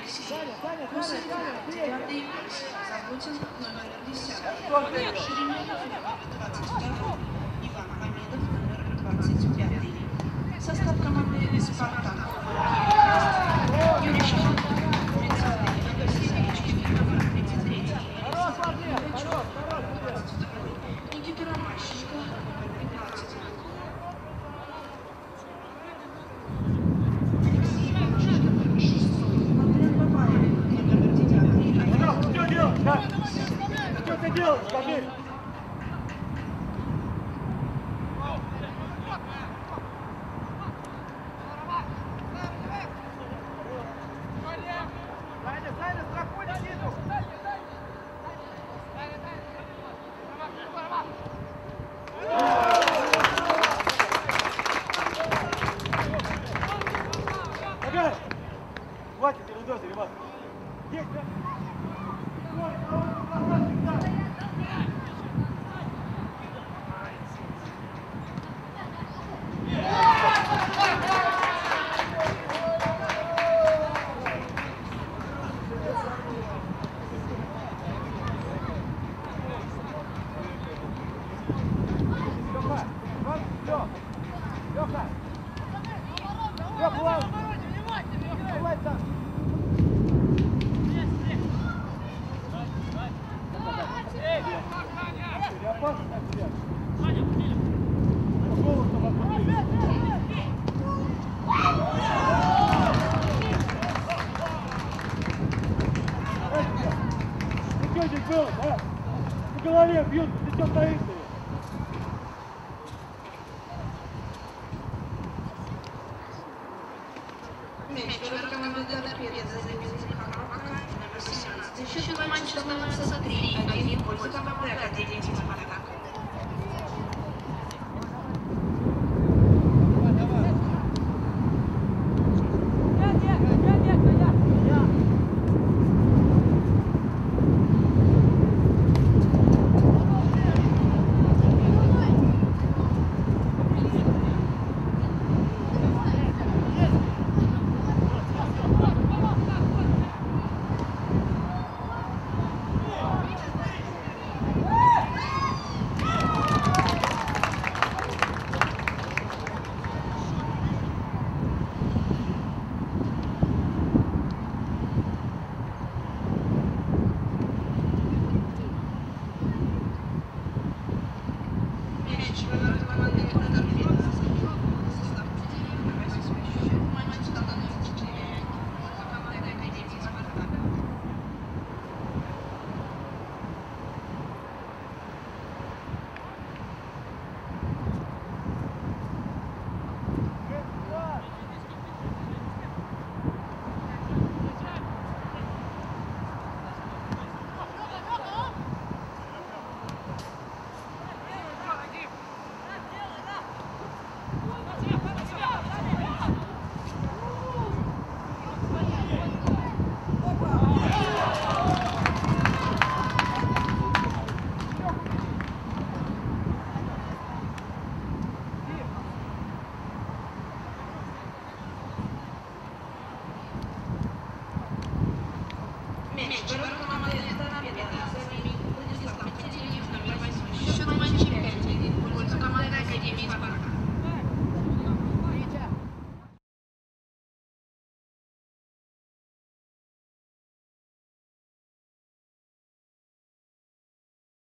Алексей. Кусарев, 9-й, Заботин, номер 10. Шереметов, номер 22. Иван Мамедов, номер 25. Состав команды «Спартак». Юрий Шишкин, 30-й. Алексей Величкин, номер 33. Пугачев, 22-й. Никита Ромащенко, номер 15. Что ты делаешь, скажи? Хватит ерунды, ребят. Есть, да? Было, да? По голове бьют, ты что стоишь? Мяч в команду «Торпедо» забил Тимоховка, номер 17. Счет матча становится 3-1 в пользу команды «Академии Спартак».